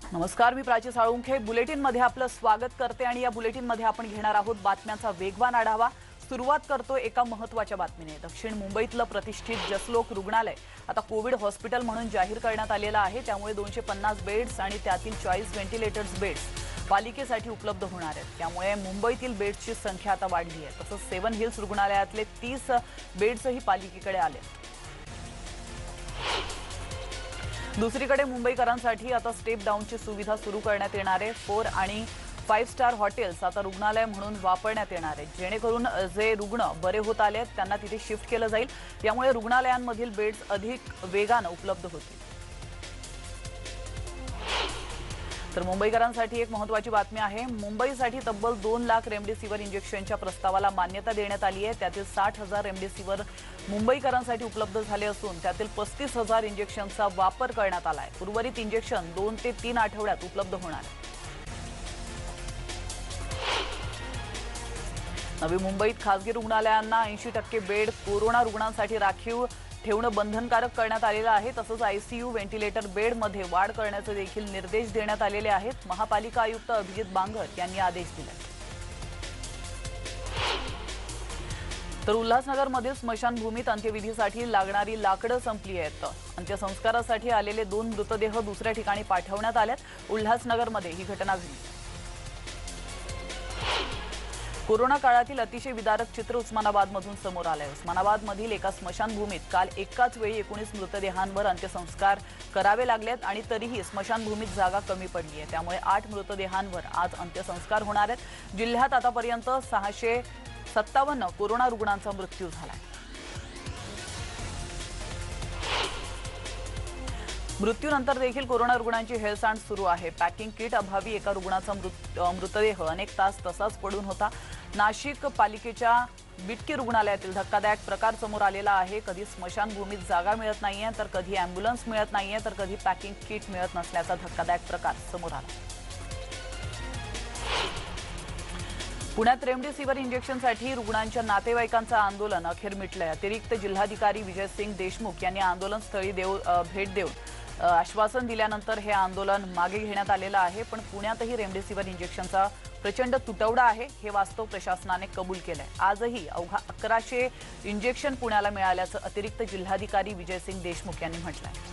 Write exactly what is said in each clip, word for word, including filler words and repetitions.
नमस्कार, मी प्राची साळुंखे बुलेटिन मध्ये आपलं स्वागत करते आणि या बुलेटिन मध्ये आपण घेणार आहोत बातम्यांचा वेगवान आढावा। सुरुवात करतो एका महत्त्वाच्या बातमीने। दक्षिण मुंबईतलं प्रतिष्ठित जसलोक रुग्णालय आता कोविड हॉस्पिटल म्हणून जाहीर करण्यात आलेलं आहे। त्यामुळे दोनशे पन्नास बेड्स आणि त्यातील चाळीस व्हेंटिलेटर्स बेड्स पालिकेसाठी उपलब्ध होणार आहेत। त्यामुळे मुंबईतील बेड्सची संख्या आता वाढली आहे। तसंच सेवन हिल्स रुग्णालयातले तीस बेड्सही पालिकेकडे आले। दुसरीकडे मुंबईकरांसाठी आता स्टेप डाऊनची सुविधा सुरू करण्यात येणार आहे। फोर आणि फाइव्ह स्टार हॉटेल्स आता रुग्णालय म्हणून वापरण्यात येणार आहे, जेणेकरून जे रुग्ण बरे होत आले आहेत त्यांना तिथे शिफ्ट केलं जाईल। यामुळे रुग्णालयांमधील बेड्स अधिक वेगाने उपलब्ध होतील। तर मुंबईकरांसाठी एक महत्त्वाची बातमी आहे। मुंबईसाठी तब्बल दोन लाख रेमडेसिवीर इंजेक्शनच्या प्रस्तावाला मान्यता देण्यात आली आहे। त्यातील साठ हजार रेमडेसिवीर मुंबईकरांसाठी उपलब्ध झाले असून त्यातील पस्तीस हजार इंजेक्शनचा वापर करण्यात आला आहे। उर्वरित इंजेक्शन दोन ते तीन आठवड्यात उपलब्ध होणार आहे। नवी मुंबईत खासगी रुग्णालयांना ऐंशी टक्के बेड कोरोना रुग्णांसाठी राखीव ठेवणं बंधनकारक करण्यात आलेलं आहे। तसंच आयसीयू व्हेंटिलेटर बेड मध्ये वाढ करण्याचे देखील निर्देश देण्यात आलेले आहेत। महापालिका आयुक्त अभिजित बांगर यांनी आदेश दिले। तर उल्हासनगरमध्ये स्मशानभूमीत अंत्यविधीसाठी लागणारी लाकडं संपली आहेत। अंत्यसंस्कारासाठी आलेले दोन मृतदेह दुसऱ्या ठिकाणी पाठवण्यात आलेत। उल्हासनगरमध्ये ही घटना घडली। कोरोना काळातील अतिशय विदारक चित्र उस्मानाबादमधून समोर आलंय। उस्मानाबादमधील एका स्मशानभूमीत काल एकाच वेळी एकोणीस मृतदेहांवर अंत्यसंस्कार करावे लागलेत आणि तरीही स्मशानभूमीत जागा कमी पडली आहे। त्यामुळे आठ मृतदेहांवर आज अंत्यसंस्कार होणार आहेत। जिल्ह्यात आतापर्यंत सहाशे सत्तावन्न कोरोना रुग्णांचा मृत्यू झालाय। मृत्यूनंतर देखील कोरोना रुग्णांची हेळसांड सुरू आहे। पॅकिंग किट अभावी एका रुग्णाचा मृतदेह अनेक तास तसाच पडून होता। नाशिक पालिकेच्या बिटकी रुग्णालयातील धक्कादायक प्रकार समोर आलेला आहे। कधी स्मशानभूमीत जागा मिळत नाहीये, तर कधी अँब्युलन्स मिळत नाहीये, तर कधी पॅकिंग किट मिळत नसल्याचा धक्कादायक प्रकार समोर आला। पुण्यात रेमडेसिवीर इंजेक्शनसाठी रुग्णांच्या नातेवाईकांचं आंदोलन अखेर मिटलंय। अतिरिक्त जिल्हाधिकारी विजयसिंग देशमुख यांनी आंदोलनस्थळी देऊ भेट देऊन आश्वासन दिल्यानंतर हे आंदोलन मागे घेण्यात आलेलं आहे। पण पुण्यातही रेमडेसिवीर इंजेक्शनचा प्रचंड तुटवडा आहे, हे वास्तव प्रशासनाने कबूल केलंय। आजही अवघा अकराशे इंजेक्शन पुण्याला मिळाल्याचं अतिरिक्त जिल्हाधिकारी विजयसिंग देशमुख यांनी म्हटलंय।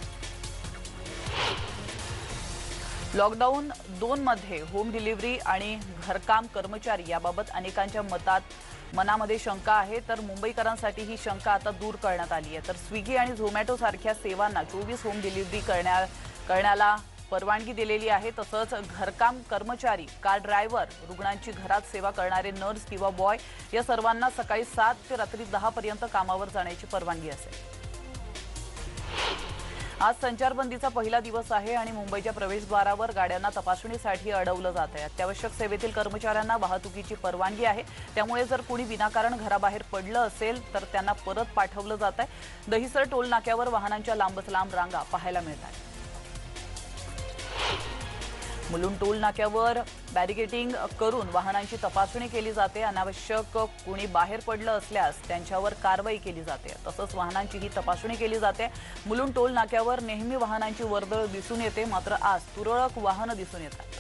लॉकडाऊन दोन मध्ये होम डिलिव्हरी आणि घरकाम कर्मचारी याबाबत अनेकांच्या मतात मनामध्ये शंका आहे। तर मुंबईकरांसाठी ही शंका आता दूर करण्यात आली आहे। तर स्विगी आणि झोमॅटो सारख्या सेवांना चोवीस होम डिलिव्हरी करण्या करण्याला परवानगी दिलेली आहे। तसंच घरकाम कर्मचारी, कार ड्रायव्हर, रुग्णांची घरात सेवा करणारे नर्स किंवा बॉय या सर्वांना सकाळी सात ते रात्री दहा पर्यंत कामावर जाण्याची परवानगी असेल। आज संचारबंदीचा पहिला दिवस आहे आणि मुंबईच्या प्रवेशद्वारावर गाड्यांना तपासणीसाठी अडवलं जात आहे। अत्यावश्यक सेवेतील कर्मचाऱ्यांना वाहतुकीची परवानगी आहे। त्यामुळे जर कोणी विनाकारण घराबाहेर पडलं असेल तर त्यांना परत पाठवलं जात आहे। दहिसर टोल नाक्यावर वाहनांच्या लांबच लांब रांगा पाहायला मिळतात। मुलुंड टोल नाक्यावर बॅरिकेडिंग करून वाहनांची तपासणी केली जाते। अनावश्यक कोणी बाहेर पडलं असल्यास त्यांच्यावर कारवाई केली जाते। तसंच वाहनांची ही तपासणी केली जाते। मुलुंड टोल नाक्यावर नेहमी वाहनांची वर्दळ दिसून येते, मात्र आज तुरळक वाहनं दिसून येतात।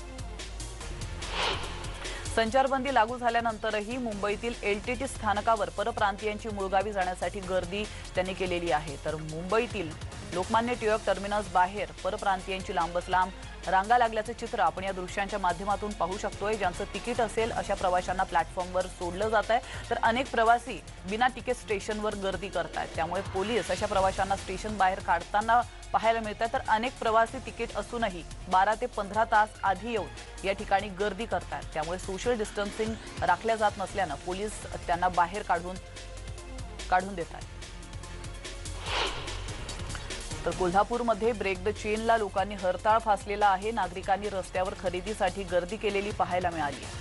संचारबंदी लागू झाल्यानंतरही मुंबईतील एलटीटी स्थानकावर परप्रांतीयांची मुळगावी जाण्यासाठी गर्दी त्यांनी केलेली आहे। तर मुंबईतील लोकमान्य टिळक टर्मिनस बाहेर परप्रांतीयांची लांबच लांब रांगा लागल्याचं चित्र आपण या दृश्यांच्या माध्यमातून पाहू शकतोय। ज्यांचं तिकीट असेल अशा प्रवाशांना प्लॅटफॉर्मवर सोडलं जात आहे, तर अनेक प्रवासी बिना तिकीट स्टेशनवर गर्दी करतायत। त्यामुळे पोलीस अशा प्रवाशांना स्टेशन बाहेर काढताना पाहायला मिळतात। तर अनेक प्रवासी तिकीट असूनही बारा ते पंधरा तास आधी येऊन या ठिकाणी गर्दी करतात। त्यामुळे सोशल डिस्टन्सिंग राखल्या जात नसल्यानं पोलीस त्यांना बाहेर काढून काढून देतात। तर कोल्हापूरमध्ये ब्रेक द चेनला लोकांनी हरताळ फासलेला आहे। नागरिकांनी रस्त्यावर खरेदीसाठी गर्दी केलेली पाहायला मिळाली आहे।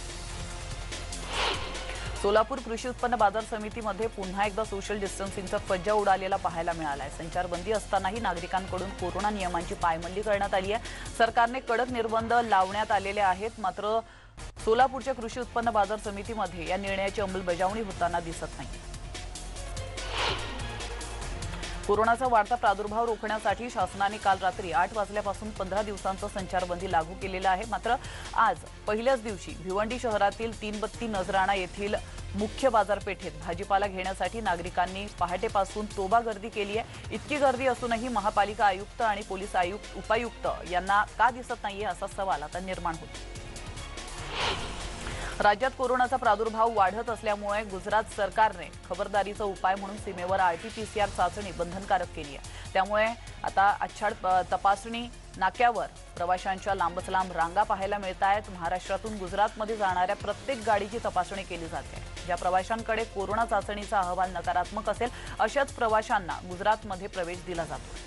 सोलापूर कृषी उत्पन्न बाजार समितीमध्ये पुन्हा एकदा सोशल डिस्टन्सिंगचा फज्जा उडालेला पाहायला मिळाला आहे। संचारबंदी असतानाही नागरिकांकडून कोरोना नियमांची पायमल्ली करण्यात आली आहे। सरकारने कडक निर्बंध लावण्यात आलेले आहेत, मात्र सोलापूरच्या कृषी उत्पन्न बाजार समितीमध्ये या निर्णयाची अंमलबजावणी होताना दिसत नाही। कोरोनाचा वाढता प्रादुर्भाव रोखण्यासाठी शासनाने काल रात्री आठ वाजल्यापासून पंधरा दिवसांचा संचारबंदी लागू केलेला आहे। मात्र आज पहिल्याच दिवशी भिवंडी शहरातील तीनबत्ती नजराणा येथील मुख्य बाजारपेठेत भाजीपाला घेण्यासाठी नागरिकांनी पहाटेपासून तोबा गर्दी केली आहे। इतकी गर्दी असूनही महापालिका आयुक्त आणि पोलीस आयुक्त उपायुक्त यांना का दिसत नाहीये असा सवाल आता निर्माण होतो। राज्यात कोरोनाचा प्रादुर्भाव वाढत असल्यामुळे गुजरात सरकारने खबरदारीचा उपाय म्हणून सीमेवर आरटीपीसीआर चाचणी बंधनकारक केली आहे। त्यामुळे आता आच्छाद तपासणी नाक्यावर प्रवाशांच्या लांबच लांब रांगा पाहायला मिळत आहेत। महाराष्ट्रातून गुजरातमध्ये जाणाऱ्या प्रत्येक गाडीची तपासणी केली जाते। ज्या प्रवाशांकडे कोरोना चाचणीचा अहवाल नकारात्मक असेल अशाच प्रवाशांना गुजरातमध्ये प्रवेश दिला जातो।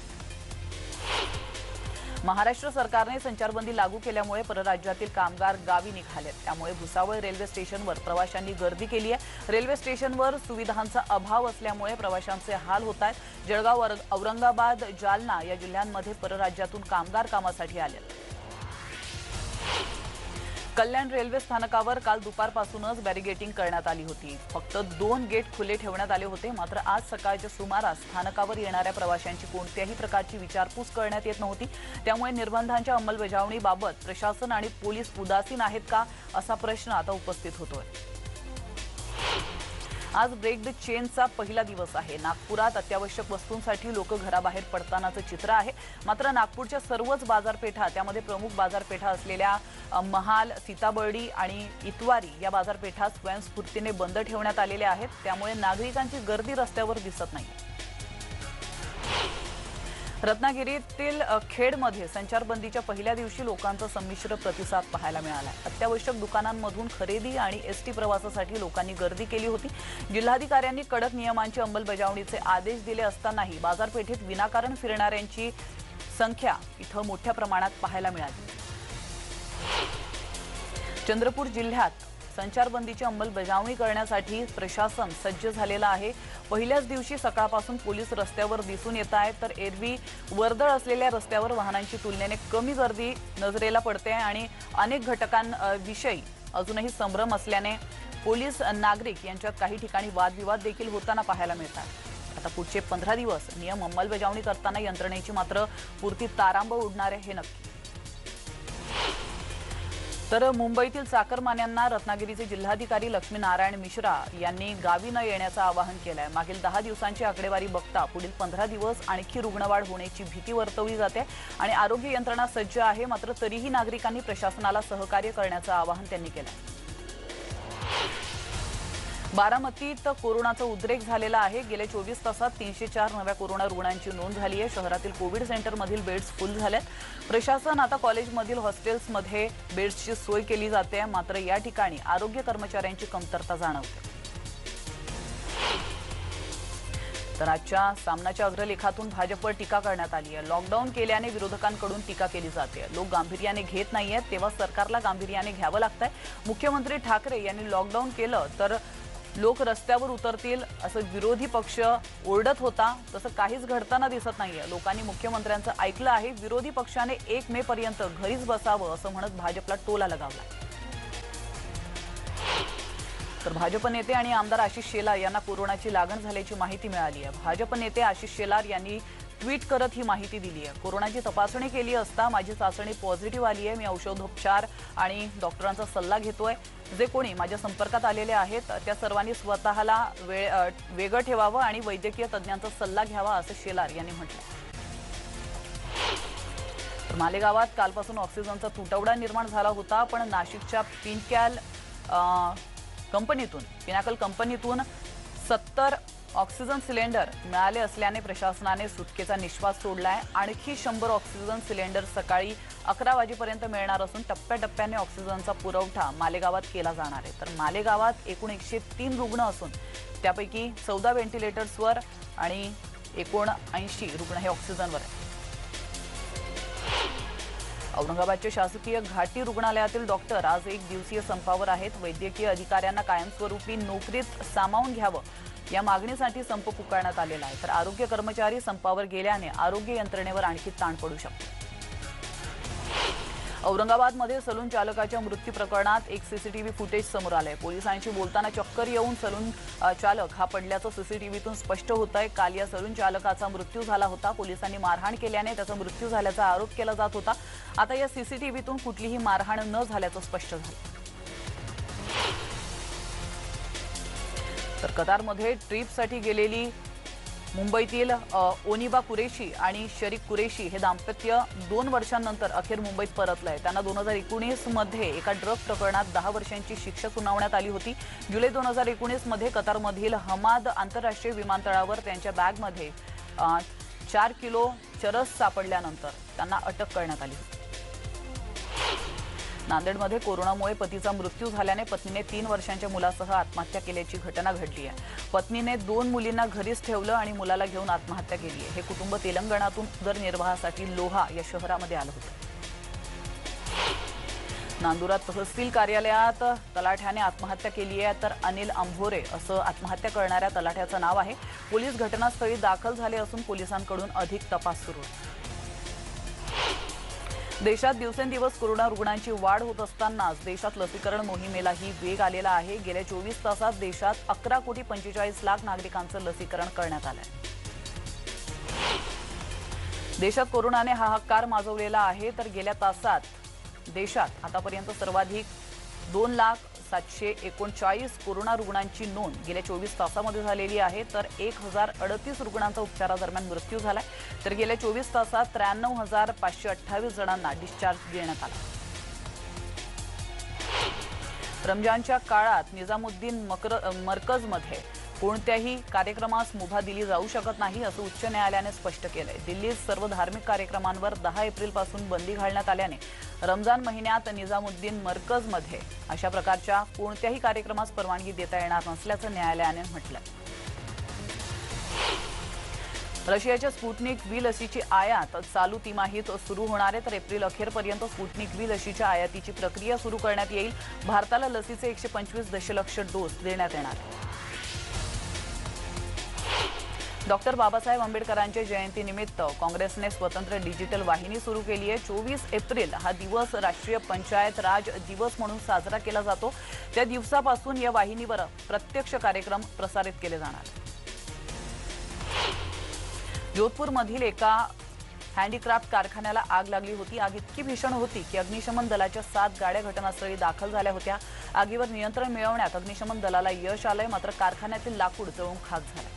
महाराष्ट्र सरकारने संचारबंदी लागू केल्यामुळे परराज्यातील कामगार गावी निघालेत। त्यामुळे भुसावळ रेल्वे स्टेशनवर प्रवाशांनी गर्दी केली आहे। रेल्वे स्टेशनवर सुविधांचा अभाव असल्यामुळे प्रवाशांचे हाल होत आहेत। जळगाव, औरंगाबाद, जालना या जिल्ह्यांमध्ये परराज्यातून कामगार कामासाठी आले। कल्याण रेल्वे स्थानकावर काल दुपारपासूनच बॅरिगेटिंग करण्यात आली होती। फक्त दोन गेट खुले ठेवण्यात आले होते। मात्र आज सकाळच्या सुमारास स्थानकावर येणाऱ्या प्रवाशांची कोणत्याही प्रकारची विचारपूस करण्यात येत नव्हती। त्यामुळे निर्बंधांच्या अंमलबजावणीबाबत प्रशासन आणि पोलीस उदासीन आहेत का असा प्रश्न आता उपस्थित होतोय। आज ब्रेक द चेनचा पहिला दिवस आहे। नागपुरात अत्यावश्यक वस्तूंसाठी लोक घराबाहेर पडतानाचं चित्र आहे। मात्र नागपूरच्या सर्वच बाजारपेठा, त्यामध्ये प्रमुख बाजारपेठा असलेल्या महाल, सीताबर्डी आणि इतवारी या बाजारपेठा स्वयंस्फूर्तीने बंद ठेवण्यात आलेल्या आहेत। त्यामुळे नागरिकांची गर्दी रस्त्यावर दिसत नाही। रत्नागिरीतील खेडमध्ये संचारबंदीच्या पहिल्या दिवशी लोकांचा संमिश्र प्रतिसाद पाहायला मिळाला। अत्यावश्यक दुकानांमधून खरेदी आणि एसटी प्रवासासाठी लोकांनी गर्दी केली होती। जिल्हाधिकाऱ्यांनी कडक नियमांची अंमलबजावणीचे आदेश दिले असतानाही बाजारपेठेत विनाकारण फिरणाऱ्यांची संख्या इथं मोठ्या प्रमाणात पाहायला मिळाली। चंद्रपूर जिल्ह्यात संचारबंदीची अंमलबजावणी करण्यासाठी प्रशासन सज्ज झालेला आहे। पहिल्याच दिवशी सकाळपासून पोलीस रस्त्यावर दिसून येत आहेत। तर एरवी वर्दळ असलेल्या रस्त्यावर वाहनांची तुलनेने कमी गर्दी नजरेला पडते आणि अनेक घटकांविषयी अजूनही संभ्रम असल्याने पोलीस नागरिक यांच्यात काही ठिकाणी वादविवाद देखील होताना पाहायला मिळतात। आता पुढचे पंधरा दिवस नियम अंमलबजावणी करताना यंत्रणेची मात्र पुरती तारांबळ उडणार आहे हे नक्की। तर मुंबईतील चाकरमान्यांना रत्नागिरीचे जिल्हाधिकारी लक्ष्मीनारायण मिश्रा यांनी गावी न येण्याचं आवाहन केलंय। मागील दहा दिवसांची आकडेवारी बघता पुढील पंधरा दिवस आणखी रुग्णवाढ होण्याची भीती वर्तवली जाते आणि आरोग्य यंत्रणा सज्ज आहे। मात्र तरीही नागरिकांनी प्रशासनाला सहकार्य करण्याचं आवाहन त्यांनी केलंय। बारामतीत कोरोनाचा उद्रेक झालेला आहे। गेल्या चोवीस तासात तीनशे चार नव्या कोरोना रुग्णांची नोंद झाली आहे। शहरातील कोविड सेंटरमधील बेड्स फुल झालेत। प्रशासन आता कॉलेजमधील हॉस्टेल्समध्ये बेड्सची सोय केली जाते। मात्र या ठिकाणी आरोग्य कर्मचाऱ्यांची कमतरता जाणवते। तर आजच्या सामनाच्या अग्रलेखातून भाजपवर टीका करण्यात आली आहे। लॉकडाऊन केल्याने विरोधकांकडून टीका केली जाते। लोक गांभीर्याने घेत नाहीयेत, तेव्हा सरकारला गांभीर्याने घ्यावं लागतंय। मुख्यमंत्री ठाकरे यांनी लॉकडाऊन केलं तर लोक रस्त्यावर उतरतील असं विरोधी पक्ष ओरडत होता। तसं काहीच घडताना दिसत नाहीये। लोकांनी मुख्यमंत्र्यांचं ऐकलं आहे। विरोधी पक्षाने एक मे पर्यंत घरीच बसावं असं म्हणत भाजपला टोला लगावला। तर भाजप नेते आणि आमदार आशिष शेलार यांना कोरोनाची लागण झाल्याची माहिती मिळाली आहे। भाजप नेते आशिष शेलार यांनी ट्विट करत ही माहिती दिली आहे। कोरोनाची तपासणी केली असता माझी चाचणी पॉझिटिव्ह आली आहे। मी औषधोपचार आणि डॉक्टरांचा सल्ला घेतोय। जे कोणी माझ्या संपर्कात आलेले आहेत त्या सर्वांनी स्वतःला वेगळं ठेवावं आणि वैद्यकीय तज्ज्ञांचा सल्ला घ्यावा असं शेलार यांनी म्हटलं। तर मालेगावात कालपासून ऑक्सिजनचा तुटवडा निर्माण झाला होता, पण नाशिकच्या पिनकॅल कंपनीतून पिनाकल कंपनीतून सत्तर ऑक्सिजन सिलेंडर मिळाले असल्याने प्रशासनाने सुटकेचा निश्वास सोडलाय। आणखी शंभर ऑक्सिजन सिलेंडर सकाळी अकरा वाजेपर्यंत मिळणार असून टप्प्याटप्प्याने ऑक्सिजनचा पुरवठा मालेगावात केला जाणार आहे। तर मालेगावात एकूण एकशे तीन रुग्ण असून त्यापैकी चौदा व्हेंटिलेटर्सवर आणि एकोणऐंशी रुग्ण हे ऑक्सिजनवर आहेत। औरंगाबादच्या शासकीय घाटी रुग्णालयातील डॉक्टर आज एक दिवसीय संपावर आहेत। वैद्यकीय अधिकाऱ्यांना कायमस्वरूपी नोकरीत सामावून घ्यावं या मागणीसाठी संप पुकारण्यात आलेला आहे। तर आरोग्य कर्मचारी संपावर गेल्याने आरोग्य यंत्रणेवर आणखी ताण पडू शकतो। औरंगाबादमध्ये सलून चालकाच्या मृत्यू प्रकरणात एक सीसीटीव्ही फुटेज समोर आलंय। पोलिसांशी बोलताना चक्कर येऊन सलून चालक हा पडल्याचं सीसीटीव्हीतून स्पष्ट होतंय। काल या सलून चालकाचा मृत्यू झाला होता। पोलिसांनी मारहाण केल्याने त्याचा मृत्यू झाल्याचा आरोप केला जात होता। आता या सीसीटीव्हीतून कुठलीही मारहाण न झाल्याचं स्पष्ट झालं। तर कतारमध्ये ट्रिपसाठी गेलेली मुंबईतील ओनिबा कुरेशी आणि शरीक कुरेशी हे दाम्पत्य दोन वर्षांनंतर अखेर मुंबईत परतलंय। त्यांना दोन हजार एकोणीस मध्ये एका ड्रग प्रकरणात दहा वर्षांची शिक्षा सुनावण्यात आली होती। जुलै दोन हजार एकोणीस मध्ये कतारमधील हमाद आंतरराष्ट्रीय विमानतळावर त्यांच्या बॅगमध्ये चार किलो चरस सापडल्यानंतर त्यांना अटक करण्यात आली होती। नांदेडमध्ये कोरोनामुळे पतीचा मृत्यू झाल्याने पत्नीने तीन वर्षांच्या मुलासह आत्महत्या केल्याची घटना घडली आहे। पत्नीने दोन मुलींना घरीच ठेवलं आणि मुलाला घेऊन आत्महत्या केली आहे। हे कुटुंब तेलंगणातून उदरनिर्वाहासाठी लोहा या शहरामध्ये आलं होतं। नांदुरात तहसील कार्यालयात तलाठ्याने आत्महत्या केली आहे। तर अनिल अंभोरे असं आत्महत्या करणाऱ्या तलाठ्याचं नाव आहे। पोलीस घटनास्थळी दाखल झाले असून पोलिसांकडून अधिक तपास सुरू आहे। देशात दिवसेंदिवस कोरोना रुग्णांची वाढ होत असतानाच देशात लसीकरण मोहिमेलाही वेग आलेला आहे। गेल्या चोवीस तासात देशात अकरा कोटी पंचेचाळीस लाख नागरिकांचं लसीकरण करण्यात आलंय। देशात कोरोनाने हाहाकार माजवलेला आहे। तर गेल्या तासात देशात आतापर्यंत सर्वाधिक दोन लाख सातशे एकोणचाळीस कोरोना रुग्णांची नोंद गेल्या चोवीस तासामध्ये झालेली आहे। तर एक हजार अडतीस रुग्णांचा उपचारादरम्यान मृत्यू झालाय। तर गेल्या चोवीस तासात त्र्याण्णव हजार पाचशे अठ्ठावीस जणांना डिस्चार्ज देण्यात आला। रमजानच्या काळात निजामुद्दीन मरकजमध्ये कोणत्याही कार्यक्रमास मुभा दिली जाऊ शकत नाही असं उच्च न्यायालयाने स्पष्ट केलंय। दिल्लीत सर्व धार्मिक कार्यक्रमांवर दहा एप्रिल पासून बंदी घालण्यात आल्याने रमजान महिन्यात निजामुद्दीन मरकजमध्ये अशा प्रकारच्या कोणत्याही कार्यक्रमास परवानगी देता येणार नसल्याचं न्यायालयाने म्हटलंय। रशियाच्या स्पुटनिक व्ही लसीची आयात चालू तिमाहीत सुरू होणार आहे। तर एप्रिल अखेरपर्यंत स्पुटनिक व्ही लसीच्या आयातीची प्रक्रिया सुरू करण्यात येईल। भारताला लसीचे एकशे पंचवीस दशलक्ष डोस देण्यात येणार आहेत। डॉक्टर बाबासाहेब आंबेडकरांच्या जयंतीनिमित्त काँग्रेसने स्वतंत्र डिजिटल वाहिनी सुरू केली आहे। चोवीस एप्रिल हा दिवस राष्ट्रीय पंचायत राज दिवस म्हणून साजरा केला जातो। त्या दिवसापासून या वाहिनीवर प्रत्यक्ष कार्यक्रम प्रसारित केले जाणार। जोधपूरमधील एका हँडीक्राफ्ट कारखान्याला आग लागली होती। आग इतकी भीषण होती की अग्निशमन दलाच्या सात गाड्या घटनास्थळी दाखल झाल्या होत्या। आगीवर नियंत्रण मिळवण्यात अग्निशमन दलाला यश आलंय, मात्र कारखान्यातील लाकूड जळून खाक झालं।